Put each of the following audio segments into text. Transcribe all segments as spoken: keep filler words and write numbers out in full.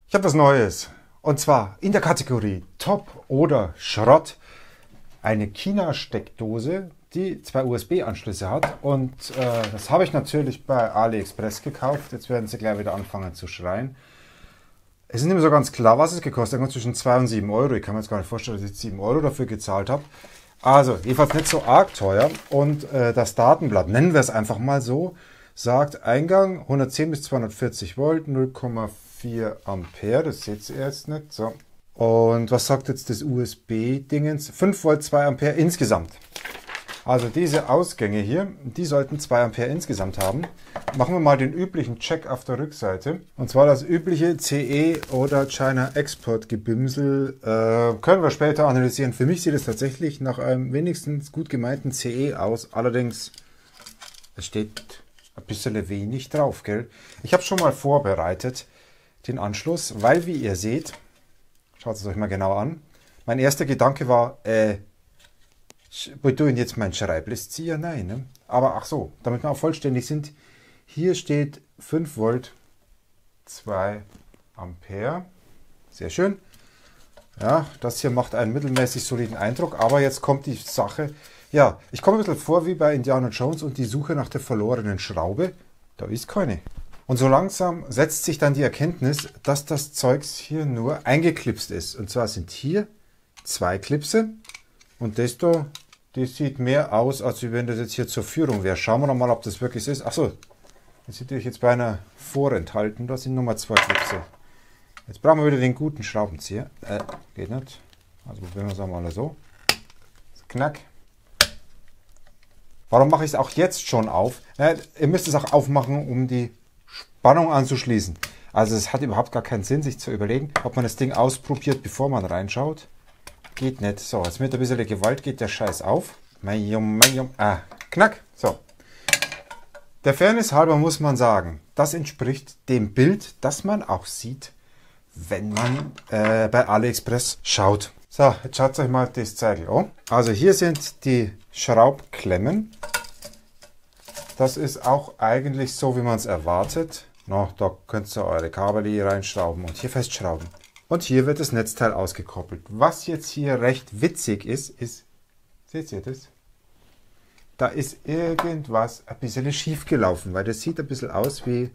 Ich habe was Neues. Und zwar in der Kategorie Top oder Schrott eine China-Steckdose, die zwei U S B-Anschlüsse hat. Und äh, das habe ich natürlich bei AliExpress gekauft. Jetzt werden sie gleich wieder anfangen zu schreien. Es ist nicht mehr so ganz klar, was es gekostet hat. Irgendwas zwischen zwei und sieben Euro. Ich kann mir jetzt gar nicht vorstellen, dass ich jetzt sieben Euro dafür gezahlt habe. Also, jedenfalls nicht so arg teuer. Und äh, das Datenblatt, nennen wir es einfach mal so, sagt Eingang hundertzehn bis zweihundertvierzig Volt, null Komma vier Ampere. Das seht ihr jetzt nicht. So. Und was sagt jetzt das U S B-Dingens? fünf Volt, zwei Ampere insgesamt. Also diese Ausgänge hier, die sollten zwei Ampere insgesamt haben. Machen wir mal den üblichen Check auf der Rückseite. Und zwar das übliche C E oder China Export Gebimsel. Äh, können wir später analysieren. Für mich sieht es tatsächlich nach einem wenigstens gut gemeinten C E aus. Allerdings, es steht ein bisschen wenig drauf, gell? Ich habe schon mal vorbereitet, den Anschluss, weil wie ihr seht, schaut es euch mal genau an. Mein erster Gedanke war, äh, wo tue ich jetzt mein Schreibleszieher? Nein, ne? Aber ach so, damit wir auch vollständig sind, hier steht fünf Volt, zwei Ampere. Sehr schön. Ja, das hier macht einen mittelmäßig soliden Eindruck, aber jetzt kommt die Sache. Ja, ich komme ein bisschen vor wie bei Indiana Jones und die Suche nach der verlorenen Schraube. Da ist keine. Und so langsam setzt sich dann die Erkenntnis, dass das Zeugs hier nur eingeklipst ist. Und zwar sind hier zwei Klipse. Und das da, das sieht mehr aus, als wenn das jetzt hier zur Führung wäre. Schauen wir noch mal, ob das wirklich so ist. Achso, das sieht euch jetzt beinahe vorenthalten. Da sind Nummer zwei Klipse. Jetzt brauchen wir wieder den guten Schraubenzieher. Äh, geht nicht. Also probieren wir es einmal so. Knack. Warum mache ich es auch jetzt schon auf? Ja, ihr müsst es auch aufmachen, um die Spannung anzuschließen. Also es hat überhaupt gar keinen Sinn, sich zu überlegen, ob man das Ding ausprobiert, bevor man reinschaut. Geht nicht. So, jetzt mit ein bisschen Gewalt geht der Scheiß auf. Mein Jum, mein Jum. Ah, knack. So. Der Fairness halber muss man sagen, das entspricht dem Bild, das man auch sieht, wenn man äh, bei AliExpress schaut. So, jetzt schaut euch mal das Zeigel an. Also hier sind die Schraubklemmen. Das ist auch eigentlich so, wie man es erwartet. No, da könnt ihr eure Kabel hier reinschrauben und hier festschrauben. Und hier wird das Netzteil ausgekoppelt. Was jetzt hier recht witzig ist, ist, seht ihr das? Da ist irgendwas ein bisschen schief gelaufen, weil das sieht ein bisschen aus wie,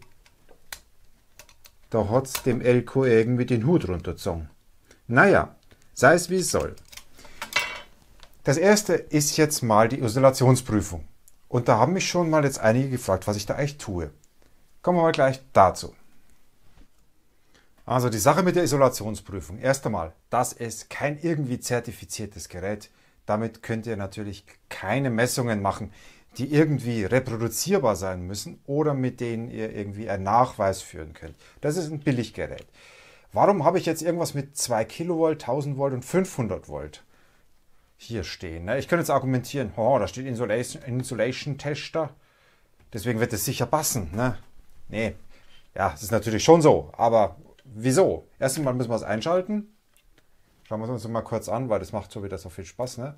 da hat es dem Elko irgendwie den Hut runtergezogen. Naja, sei es wie es soll. Das erste ist jetzt mal die Isolationsprüfung. Und da haben mich schon mal jetzt einige gefragt, was ich da eigentlich tue. Kommen wir mal gleich dazu. Also die Sache mit der Isolationsprüfung. Erst einmal, das ist kein irgendwie zertifiziertes Gerät. Damit könnt ihr natürlich keine Messungen machen, die irgendwie reproduzierbar sein müssen oder mit denen ihr irgendwie einen Nachweis führen könnt. Das ist ein Billiggerät. Warum habe ich jetzt irgendwas mit zwei Kilovolt, tausend Volt und fünfhundert Volt hier stehen? Ich könnte jetzt argumentieren, oh, da steht Insulation, Insulation Tester, deswegen wird es sicher passen. Ne? Nee, ja, das ist natürlich schon so, aber wieso? Erst einmal müssen wir es einschalten. Schauen wir es uns mal kurz an, weil das macht so wieder so viel Spaß. Ne?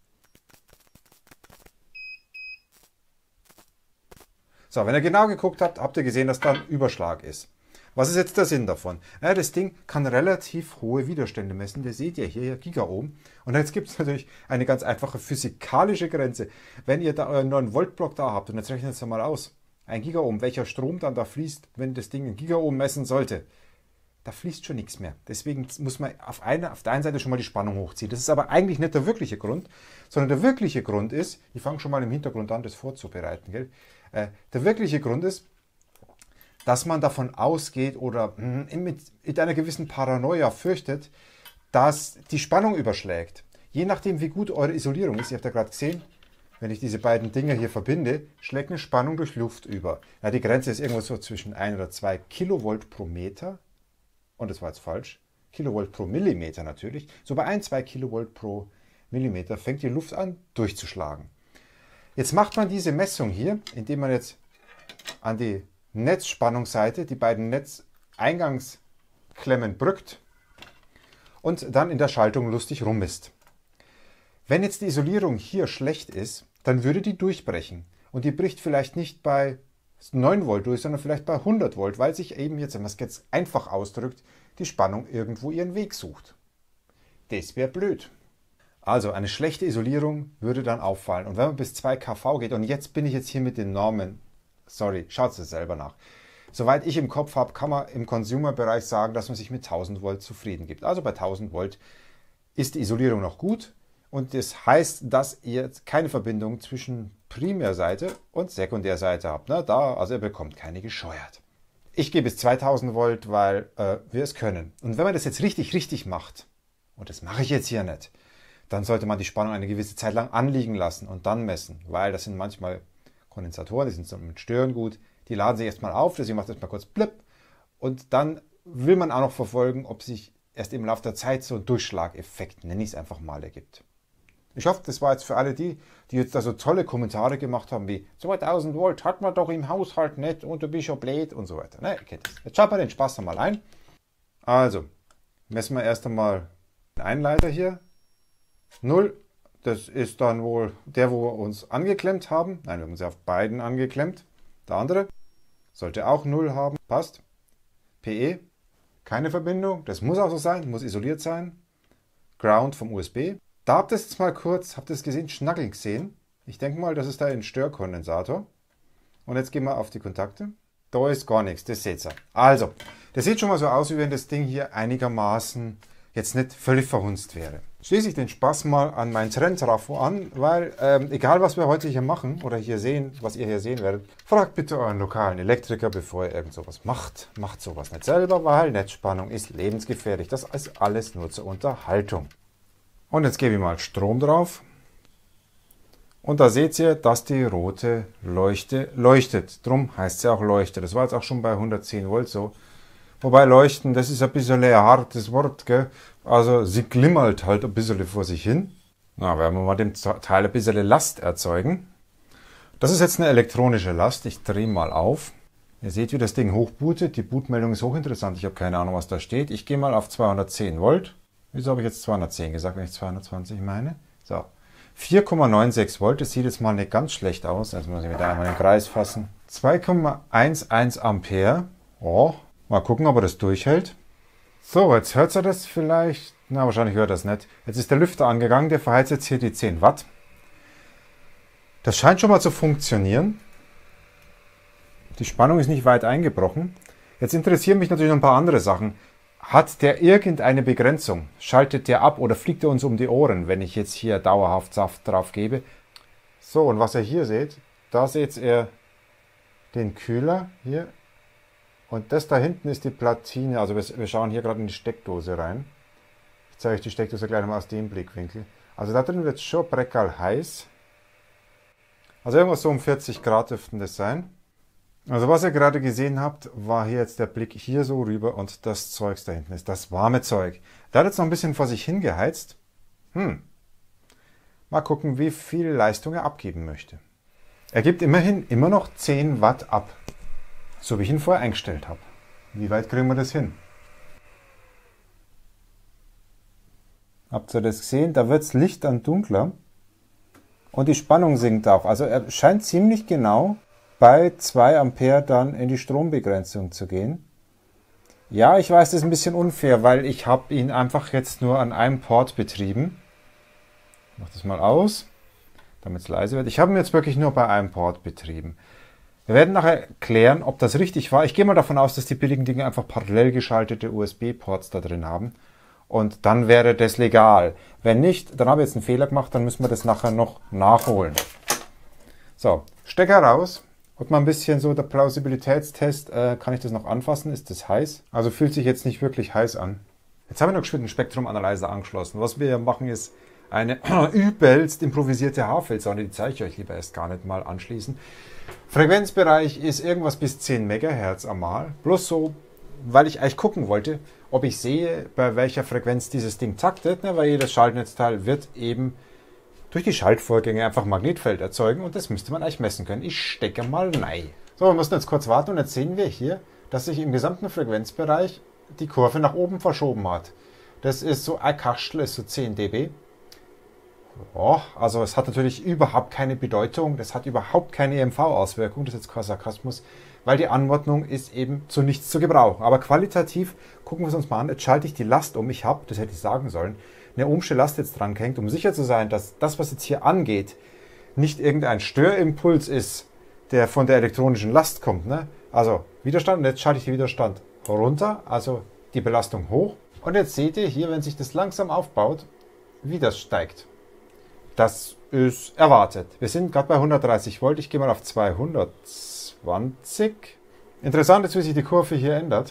So, wenn ihr genau geguckt habt, habt ihr gesehen, dass da ein Überschlag ist. Was ist jetzt der Sinn davon? Ja, das Ding kann relativ hohe Widerstände messen. Das seht ihr hier, hier Gigaohm. Und jetzt gibt es natürlich eine ganz einfache physikalische Grenze. Wenn ihr da euren neuen Voltblock da habt, und jetzt rechnet es mal aus, ein Gigaohm, welcher Strom dann da fließt, wenn das Ding ein Gigaohm messen sollte, da fließt schon nichts mehr. Deswegen muss man auf, eine, auf der einen Seite schon mal die Spannung hochziehen. Das ist aber eigentlich nicht der wirkliche Grund, sondern der wirkliche Grund ist, ich fange schon mal im Hintergrund an, das vorzubereiten, gell? Äh, der wirkliche Grund ist, dass man davon ausgeht oder mh, mit, mit einer gewissen Paranoia fürchtet, dass die Spannung überschlägt. Je nachdem, wie gut eure Isolierung ist, ihr habt ja gerade gesehen, wenn ich diese beiden Dinger hier verbinde, schlägt eine Spannung durch Luft über. Ja, die Grenze ist irgendwo so zwischen ein oder zwei Kilovolt pro Meter. Und das war jetzt falsch. Kilovolt pro Millimeter natürlich. So bei ein, zwei Kilovolt pro Millimeter fängt die Luft an durchzuschlagen. Jetzt macht man diese Messung hier, indem man jetzt an die Netzspannungsseite die beiden Netzeingangsklemmen drückt und dann in der Schaltung lustig rummisst. Wenn jetzt die Isolierung hier schlecht ist, dann würde die durchbrechen. Und die bricht vielleicht nicht bei neun Volt durch, sondern vielleicht bei hundert Volt, weil sich eben jetzt, wenn man es jetzt einfach ausdrückt, die Spannung irgendwo ihren Weg sucht. Das wäre blöd. Also eine schlechte Isolierung würde dann auffallen. Und wenn man bis zwei Kilovolt geht, und jetzt bin ich jetzt hier mit den Normen, sorry, schaut es selber nach. Soweit ich im Kopf habe, kann man im Consumer-Bereich sagen, dass man sich mit tausend Volt zufrieden gibt. Also bei tausend Volt ist die Isolierung noch gut. Und das heißt, dass ihr keine Verbindung zwischen Primärseite und Sekundärseite habt. Na, da, also ihr bekommt keine gescheuert. Ich gehe bis zweitausend Volt, weil äh, wir es können. Und wenn man das jetzt richtig, richtig macht, und das mache ich jetzt hier nicht, dann sollte man die Spannung eine gewisse Zeit lang anliegen lassen und dann messen, weil das sind manchmal Kondensatoren, die sind so mit Stören gut, die laden sich erstmal auf, deswegen macht das mal kurz blip und dann will man auch noch verfolgen, ob sich erst im Laufe der Zeit so ein Durchschlageffekt, nenne ich es einfach mal, ergibt. Ich hoffe, das war jetzt für alle die, die jetzt da so tolle Kommentare gemacht haben wie zweitausend Volt hat man doch im Haushalt nicht und du bist ja blöd und so weiter. Ne, ihr kennt das. Jetzt schaut mal den Spaß mal ein. Also, messen wir erst einmal den Einleiter hier. null, das ist dann wohl der, wo wir uns angeklemmt haben. Nein, wir haben uns auf beiden angeklemmt. Der andere sollte auch null haben. Passt. P E, keine Verbindung. Das muss auch so sein, muss isoliert sein. Ground vom U S B. Da habt ihr es jetzt mal kurz, habt ihr es gesehen, schnackeln gesehen. Ich denke mal, das ist da ein Störkondensator. Und jetzt gehen wir auf die Kontakte. Da ist gar nichts, das seht ihr. Also, das sieht schon mal so aus, wie wenn das Ding hier einigermaßen jetzt nicht völlig verhunzt wäre. Schließe ich den Spaß mal an meinen Trenntrafo an, weil ähm, egal was wir heute hier machen oder hier sehen, was ihr hier sehen werdet, fragt bitte euren lokalen Elektriker, bevor ihr irgend sowas macht. Macht sowas nicht selber, weil Netzspannung ist lebensgefährlich. Das ist alles nur zur Unterhaltung. Und jetzt gebe ich mal Strom drauf. Und da seht ihr, dass die rote Leuchte leuchtet. Drum heißt sie auch Leuchte. Das war jetzt auch schon bei hundertzehn Volt so. Wobei leuchten, das ist ein bisschen ein hartes Wort, gell? Also sie glimmert halt ein bisschen vor sich hin. Na, werden wir mal dem Teil ein bisschen Last erzeugen. Das ist jetzt eine elektronische Last. Ich drehe mal auf. Ihr seht, wie das Ding hochbootet. Die Bootmeldung ist hochinteressant. Ich habe keine Ahnung, was da steht. Ich gehe mal auf zweihundertzehn Volt. Wieso habe ich jetzt zweihundertzehn gesagt, wenn ich zweihundertzwanzig meine? So, vier Komma sechsundneunzig Volt. Das sieht jetzt mal nicht ganz schlecht aus. Jetzt muss ich wieder einmal den Kreis fassen. zwei Komma elf Ampere. Oh. Mal gucken, ob er das durchhält. So, jetzt hört ihr das vielleicht. Na, wahrscheinlich hört er das nicht. Jetzt ist der Lüfter angegangen, der verheizt jetzt hier die zehn Watt. Das scheint schon mal zu funktionieren. Die Spannung ist nicht weit eingebrochen. Jetzt interessieren mich natürlich noch ein paar andere Sachen. Hat der irgendeine Begrenzung? Schaltet der ab oder fliegt er uns um die Ohren, wenn ich jetzt hier dauerhaft Saft drauf gebe? So, und was ihr hier seht, da seht ihr den Kühler hier. Und das da hinten ist die Platine, also wir, wir schauen hier gerade in die Steckdose rein. Ich zeige euch die Steckdose gleich mal aus dem Blickwinkel. Also da drin wird es schon breckerl heiß. Also irgendwas so um vierzig Grad dürften das sein. Also was ihr gerade gesehen habt, war hier jetzt der Blick hier so rüber und das Zeugs da hinten ist das warme Zeug. Da hat jetzt noch ein bisschen vor sich hingeheizt. Hm. Mal gucken, wie viel Leistung er abgeben möchte. Er gibt immerhin immer noch zehn Watt ab. So wie ich ihn vorher eingestellt habe. Wie weit kriegen wir das hin? Habt ihr das gesehen? Da wird das Licht dann dunkler. Und die Spannung sinkt auch. Also er scheint ziemlich genau bei zwei Ampere dann in die Strombegrenzung zu gehen. Ja, ich weiß, das ist ein bisschen unfair, weil ich habe ihn einfach jetzt nur an einem Port betrieben. Ich mache das mal aus, damit es leise wird. Ich habe ihn jetzt wirklich nur bei einem Port betrieben. Wir werden nachher klären, ob das richtig war. Ich gehe mal davon aus, dass die billigen Dinge einfach parallel geschaltete U S B-Ports da drin haben. Und dann wäre das legal. Wenn nicht, dann habe ich jetzt einen Fehler gemacht, dann müssen wir das nachher noch nachholen. So, Stecker raus. Und mal ein bisschen so der Plausibilitätstest. Äh, kann ich das noch anfassen? Ist das heiß? Also fühlt sich jetzt nicht wirklich heiß an. Jetzt haben wir noch geschwind einen Spektrum-Analyzer angeschlossen. Was wir hier machen ist eine übelst improvisierte Haarfeldsonde. Die zeige ich euch lieber erst gar nicht mal anschließen. Frequenzbereich ist irgendwas bis zehn Megahertz am Mal. Bloß so, weil ich eigentlich gucken wollte, ob ich sehe, bei welcher Frequenz dieses Ding taktet. Ne? Weil jedes Schaltnetzteil wird eben durch die Schaltvorgänge einfach ein Magnetfeld erzeugen. Und das müsste man eigentlich messen können. Ich stecke mal rein. So, wir müssen jetzt kurz warten und jetzt sehen wir hier, dass sich im gesamten Frequenzbereich die Kurve nach oben verschoben hat. Das ist so ein Kastel, ist so zehn dB. Ja, also es hat natürlich überhaupt keine Bedeutung, das hat überhaupt keine E M V-Auswirkung, das ist jetzt kein Sarkasmus, weil die Anordnung ist eben zu nichts zu gebrauchen. Aber qualitativ, gucken wir es uns mal an, jetzt schalte ich die Last um. Ich habe, das hätte ich sagen sollen, eine ohmsche Last jetzt dran gehängt, um sicher zu sein, dass das, was jetzt hier angeht, nicht irgendein Störimpuls ist, der von der elektronischen Last kommt. Ne? Also Widerstand, und jetzt schalte ich den Widerstand runter, also die Belastung hoch. Und jetzt seht ihr hier, wenn sich das langsam aufbaut, wie das steigt. Das ist erwartet. Wir sind gerade bei hundertdreißig Volt. Ich gehe mal auf zweihundertzwanzig. Interessant ist, wie sich die Kurve hier ändert.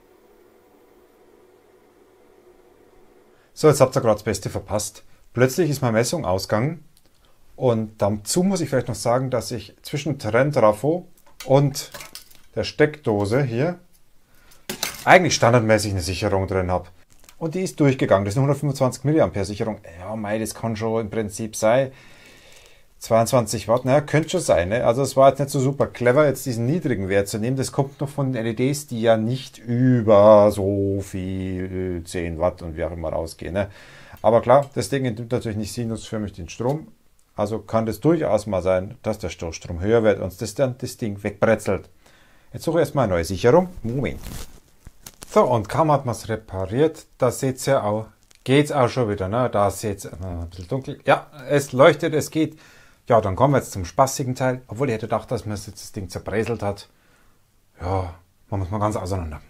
So, jetzt habt ihr gerade das Beste verpasst. Plötzlich ist meine Messung ausgegangen. Und dazu muss ich vielleicht noch sagen, dass ich zwischen Trenntrafo und der Steckdose hier eigentlich standardmäßig eine Sicherung drin habe. Und die ist durchgegangen. Das ist eine hundertfünfundzwanzig Milliampere Sicherung. Ja, mei, das kann schon im Prinzip sein. zweiundzwanzig Watt, naja, könnte schon sein. Ne? Also es war jetzt nicht so super clever, jetzt diesen niedrigen Wert zu nehmen. Das kommt noch von den L E Ds, die ja nicht über so viel zehn Watt und wie auch immer rausgehen. Ne? Aber klar, das Ding nimmt natürlich nicht sinusförmig den Strom. Also kann das durchaus mal sein, dass der Stoßstrom höher wird und das dann das Ding wegbrezelt. Jetzt suche ich erstmal eine neue Sicherung. Moment. So, und kaum hat man es repariert, da seht ihr auch, geht es auch schon wieder, ne? Da seht ihr, ein bisschen dunkel. Ja, es leuchtet, es geht. Ja, dann kommen wir jetzt zum spaßigen Teil. Obwohl ich hätte gedacht, dass man jetzt das Ding zerbräselt hat. Ja, man muss mal ganz auseinander.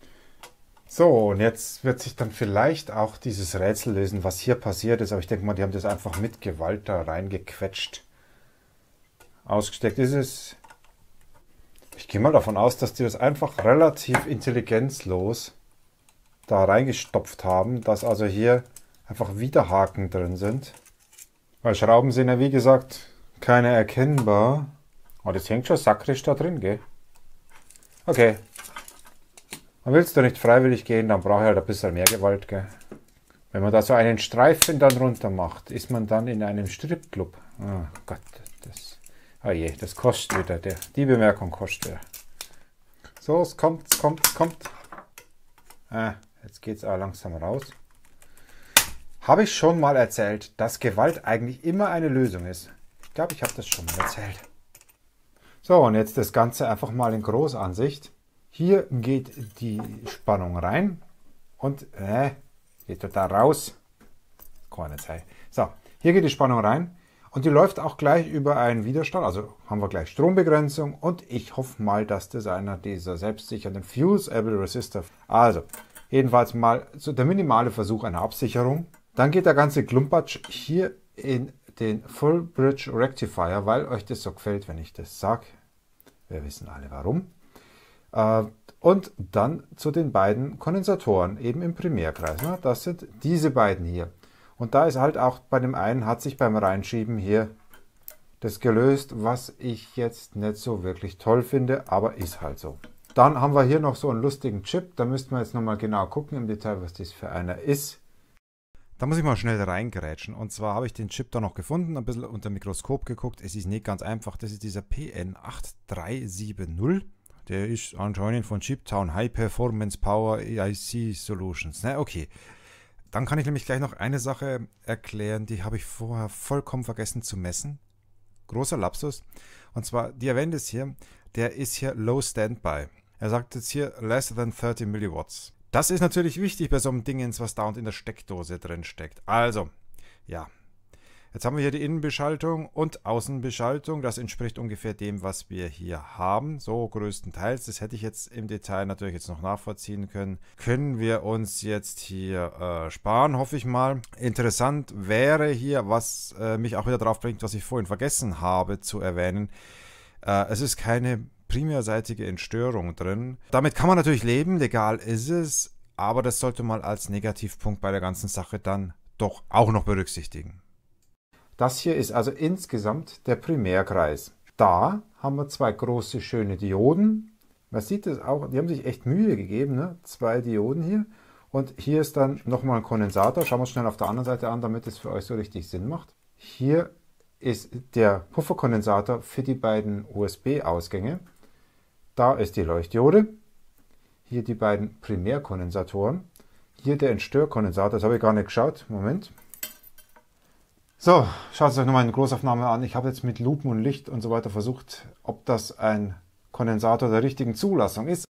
So, und jetzt wird sich dann vielleicht auch dieses Rätsel lösen, was hier passiert ist. Aber ich denke mal, die haben das einfach mit Gewalt da reingequetscht. Ausgesteckt ist es. Ich gehe mal davon aus, dass die das einfach relativ intelligenzlos da reingestopft haben, dass also hier einfach Widerhaken drin sind. Weil Schrauben sind ja wie gesagt keine erkennbar. Oh, das hängt schon sakrisch da drin, gell? Okay. Und willst du nicht freiwillig gehen, dann brauche ich halt ein bisschen mehr Gewalt, gell? Wenn man da so einen Streifen dann runter macht, ist man dann in einem Stripclub. Oh Gott, das... Oh je, das kostet wieder, der, die Bemerkung kostet wieder. So, es kommt, es kommt, es kommt. Ah, jetzt geht es auch langsam raus. Habe ich schon mal erzählt, dass Gewalt eigentlich immer eine Lösung ist? Ich glaube, ich habe das schon mal erzählt. So, und jetzt das Ganze einfach mal in Großansicht. Hier geht die Spannung rein und äh, geht da raus. Keine Zeit. So, hier geht die Spannung rein. Und die läuft auch gleich über einen Widerstand, also haben wir gleich Strombegrenzung und ich hoffe mal, dass das einer dieser selbstsichernden Fuseable Resistor. Also, jedenfalls mal so der minimale Versuch einer Absicherung. Dann geht der ganze Klumpatsch hier in den Full Bridge Rectifier, weil euch das so gefällt, wenn ich das sage. Wir wissen alle warum. Und dann zu den beiden Kondensatoren, eben im Primärkreis. Das sind diese beiden hier. Und da ist halt auch bei dem einen, hat sich beim Reinschieben hier das gelöst, was ich jetzt nicht so wirklich toll finde, aber ist halt so. Dann haben wir hier noch so einen lustigen Chip, da müssten wir jetzt nochmal genau gucken im Detail, was das für einer ist. Da muss ich mal schnell reingrätschen. Und zwar habe ich den Chip da noch gefunden, ein bisschen unter dem Mikroskop geguckt. Es ist nicht ganz einfach, das ist dieser P N acht drei sieben null. Der ist anscheinend von Chiptown High Performance Power E I C Solutions. Ne, okay. Dann kann ich nämlich gleich noch eine Sache erklären, die habe ich vorher vollkommen vergessen zu messen. Großer Lapsus. Und zwar, die erwähnt es hier, der ist hier Low Standby. Er sagt jetzt hier less than thirty Milliwatts. Das ist natürlich wichtig bei so einem Dingens, was da und in der Steckdose drin steckt. Also, ja. Jetzt haben wir hier die Innenbeschaltung und Außenbeschaltung. Das entspricht ungefähr dem, was wir hier haben. So größtenteils. Das hätte ich jetzt im Detail natürlich jetzt noch nachvollziehen können. Können wir uns jetzt hier äh, sparen, hoffe ich mal. Interessant wäre hier, was äh, mich auch wieder drauf bringt, was ich vorhin vergessen habe zu erwähnen. Äh, es ist keine primärseitige Entstörung drin. Damit kann man natürlich leben, legal ist es. Aber das sollte man als Negativpunkt bei der ganzen Sache dann doch auch noch berücksichtigen. Das hier ist also insgesamt der Primärkreis. Da haben wir zwei große, schöne Dioden. Man sieht es auch, die haben sich echt Mühe gegeben, ne? Zwei Dioden hier. Und hier ist dann nochmal ein Kondensator. Schauen wir uns schnell auf der anderen Seite an, damit es für euch so richtig Sinn macht. Hier ist der Pufferkondensator für die beiden U S B-Ausgänge. Da ist die Leuchtdiode. Hier die beiden Primärkondensatoren. Hier der Entstörkondensator, das habe ich gar nicht geschaut. Moment. So, schaut euch nochmal eine Großaufnahme an. Ich habe jetzt mit Lupen und Licht und so weiter versucht, ob das ein Kondensator der richtigen Zulassung ist.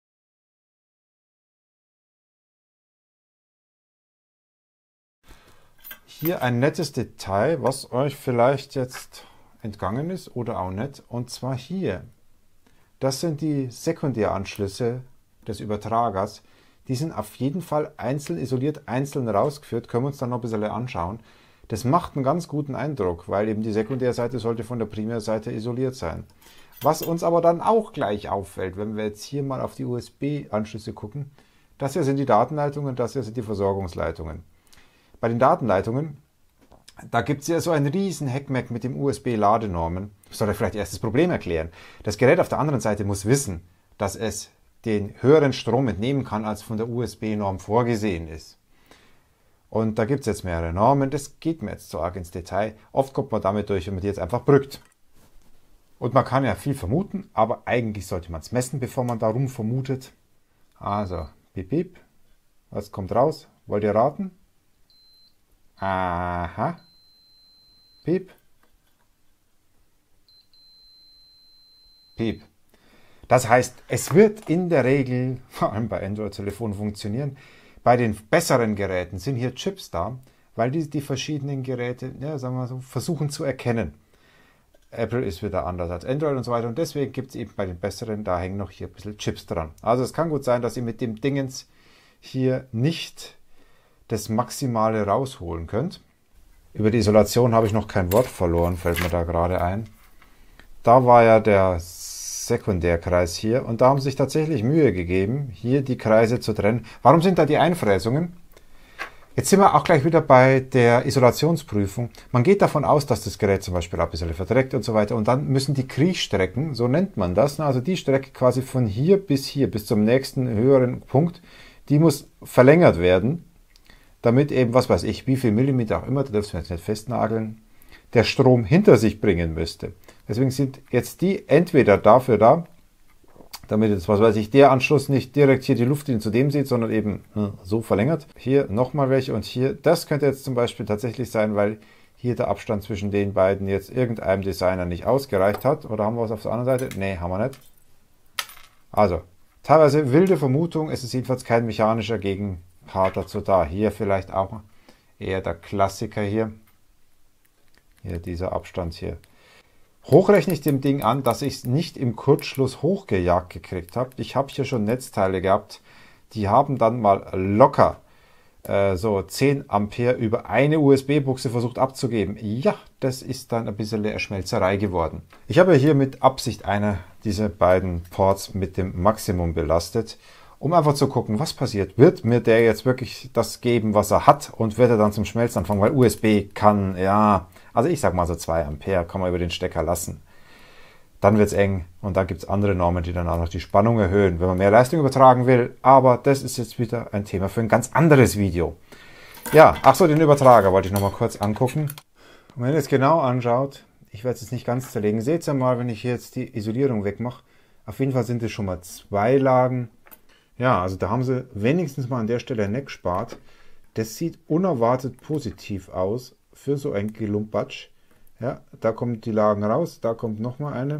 Hier ein nettes Detail, was euch vielleicht jetzt entgangen ist oder auch nicht. Und zwar hier. Das sind die Sekundäranschlüsse des Übertragers. Die sind auf jeden Fall einzeln isoliert, einzeln rausgeführt. Können wir uns dann noch ein bisschen anschauen. Das macht einen ganz guten Eindruck, weil eben die Sekundärseite sollte von der Primärseite isoliert sein. Was uns aber dann auch gleich auffällt, wenn wir jetzt hier mal auf die U S B-Anschlüsse gucken, das hier sind die Datenleitungen, das hier sind die Versorgungsleitungen. Bei den Datenleitungen, da gibt es ja so einen riesen Heckmeck mit dem U S B-Ladenormen. Ich soll euch vielleicht erst das Problem erklären. Das Gerät auf der anderen Seite muss wissen, dass es den höheren Strom entnehmen kann, als von der U S B-Norm vorgesehen ist. Und da gibt es jetzt mehrere Normen, das geht mir jetzt zu arg ins Detail. Oft kommt man damit durch, wenn man die jetzt einfach brückt. Und man kann ja viel vermuten, aber eigentlich sollte man es messen, bevor man darum vermutet. Also, piep, piep. Was kommt raus? Wollt ihr raten? Aha. Piep. Piep. Das heißt, es wird in der Regel, vor allem bei Android-Telefonen, funktionieren. Bei den besseren Geräten sind hier Chips da, weil die die verschiedenen Geräte, ja, sagen wir mal so, versuchen zu erkennen. Apple ist wieder anders als Android und so weiter und deswegen gibt es eben bei den besseren, da hängen noch hier ein bisschen Chips dran. Also es kann gut sein, dass ihr mit dem Dingens hier nicht das Maximale rausholen könnt. Über die Isolation habe ich noch kein Wort verloren, fällt mir da gerade ein. Da war ja der Sekundärkreis hier und da haben sie sich tatsächlich Mühe gegeben, hier die Kreise zu trennen. Warum sind da die Einfräsungen? Jetzt sind wir auch gleich wieder bei der Isolationsprüfung. Man geht davon aus, dass das Gerät zum Beispiel ein bisschen verdreckt und so weiter und dann müssen die Kriechstrecken, so nennt man das, also die Strecke quasi von hier bis hier, bis zum nächsten höheren Punkt, die muss verlängert werden, damit eben, was weiß ich, wie viel Millimeter auch immer, da dürfen wir jetzt nicht festnageln, der Strom hinter sich bringen müsste. Deswegen sind jetzt die entweder dafür da, damit jetzt, was weiß ich, der Anschluss nicht direkt hier die Luftlinie zu dem sieht, sondern eben äh, so verlängert. Hier nochmal welche und hier, das könnte jetzt zum Beispiel tatsächlich sein, weil hier der Abstand zwischen den beiden jetzt irgendeinem Designer nicht ausgereicht hat. Oder haben wir was auf der anderen Seite? Nee, haben wir nicht. Also, teilweise wilde Vermutung, es ist jedenfalls kein mechanischer Gegenpart dazu da. Hier vielleicht auch eher der Klassiker hier. Hier dieser Abstand hier. Hochrechne ich dem Ding an, dass ich es nicht im Kurzschluss hochgejagt gekriegt habe. Ich habe hier schon Netzteile gehabt, die haben dann mal locker äh, so zehn Ampere über eine U S B-Buchse versucht abzugeben. Ja, das ist dann ein bisschen eine Schmelzerei geworden. Ich habe hier mit Absicht einer dieser beiden Ports mit dem Maximum belastet, um einfach zu gucken, was passiert. Wird mir der jetzt wirklich das geben, was er hat und wird er dann zum Schmelzen anfangen? Weil U S B kann, ja... Also ich sage mal so zwei Ampere kann man über den Stecker lassen. Dann wird es eng und da gibt es andere Normen, die dann auch noch die Spannung erhöhen, wenn man mehr Leistung übertragen will. Aber das ist jetzt wieder ein Thema für ein ganz anderes Video. Ja, ach so, den Übertrager wollte ich noch mal kurz angucken. Und wenn ihr es genau anschaut, ich werde es jetzt nicht ganz zerlegen, seht ihr mal, wenn ich hier jetzt die Isolierung wegmache, auf jeden Fall sind es schon mal zwei Lagen. Ja, also da haben sie wenigstens mal an der Stelle nicht gespart. Das sieht unerwartet positiv aus. Für so ein Gelumpatsch. Ja, da kommen die Lagen raus, da kommt nochmal eine.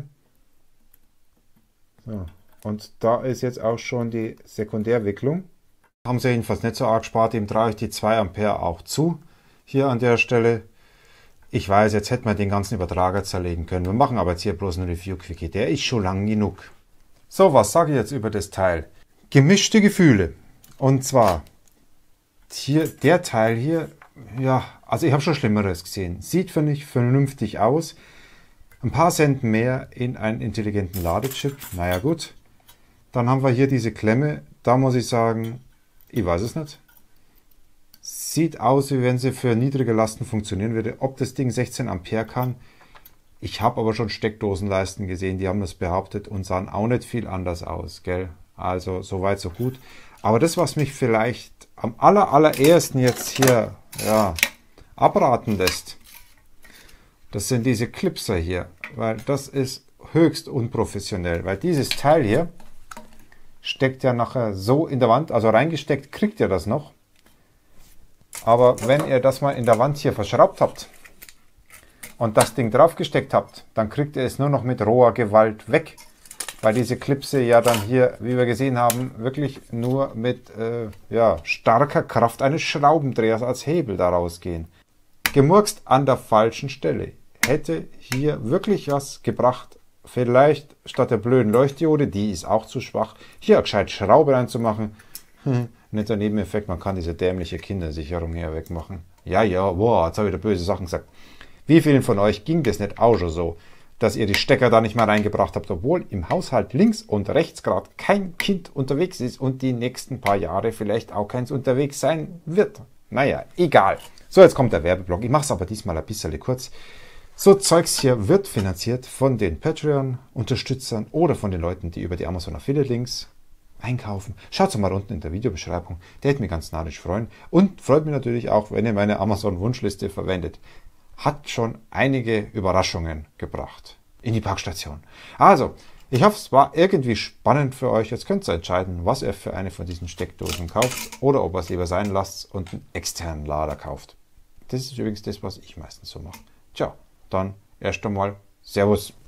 So. Und da ist jetzt auch schon die Sekundärwicklung. Haben sie jedenfalls nicht so arg gespart, dem traue ich die zwei Ampere auch zu. Hier an der Stelle. Ich weiß, jetzt hätten wir den ganzen Übertrager zerlegen können. Wir machen aber jetzt hier bloß ein Review-Quickie. Der ist schon lang genug. So, was sage ich jetzt über das Teil? Gemischte Gefühle. Und zwar, hier der Teil hier, ja, also ich habe schon Schlimmeres gesehen. Sieht, finde ich, vernünftig aus. Ein paar Cent mehr in einen intelligenten Ladechip. Naja, gut. Dann haben wir hier diese Klemme. Da muss ich sagen, ich weiß es nicht. Sieht aus, wie wenn sie für niedrige Lasten funktionieren würde. Ob das Ding sechzehn Ampere kann. Ich habe aber schon Steckdosenleisten gesehen, die haben das behauptet und sahen auch nicht viel anders aus, gell? Also, soweit, so gut. Aber das, was mich vielleicht am aller, allerersten jetzt hier, ja, abraten lässt, das sind diese Clipser hier, weil das ist höchst unprofessionell, weil dieses Teil hier steckt ja nachher so in der Wand, also reingesteckt kriegt ihr das noch, aber wenn ihr das mal in der Wand hier verschraubt habt, und das Ding draufgesteckt habt, dann kriegt ihr es nur noch mit roher Gewalt weg, weil diese Klipse ja dann hier, wie wir gesehen haben, wirklich nur mit äh, ja, starker Kraft eines Schraubendrehers als Hebel daraus gehen. Gemurkst an der falschen Stelle. Hätte hier wirklich was gebracht, vielleicht statt der blöden Leuchtdiode, die ist auch zu schwach, hier eine gescheit Schraube reinzumachen. Hm, netter Nebeneffekt, man kann diese dämliche Kindersicherung hier wegmachen. Ja, ja, boah, jetzt habe ich da böse Sachen gesagt. Wie vielen von euch ging das nicht auch schon so, dass ihr die Stecker da nicht mal reingebracht habt, obwohl im Haushalt links und rechts gerade kein Kind unterwegs ist und die nächsten paar Jahre vielleicht auch keins unterwegs sein wird. Naja, egal. So, jetzt kommt der Werbeblock. Ich mache es aber diesmal ein bisschen kurz. So Zeugs hier wird finanziert von den Patreon-Unterstützern oder von den Leuten, die über die Amazon Affiliate Links einkaufen. Schaut mal unten in der Videobeschreibung. Der hätte mich ganz narrisch freuen. Und freut mich natürlich auch, wenn ihr meine Amazon-Wunschliste verwendet. Hat schon einige Überraschungen gebracht in die Parkstation. Also, ich hoffe, es war irgendwie spannend für euch. Jetzt könnt ihr entscheiden, was ihr für eine von diesen Steckdosen kauft oder ob ihr es lieber sein lasst und einen externen Lader kauft. Das ist übrigens das, was ich meistens so mache. Tja, dann erst einmal Servus.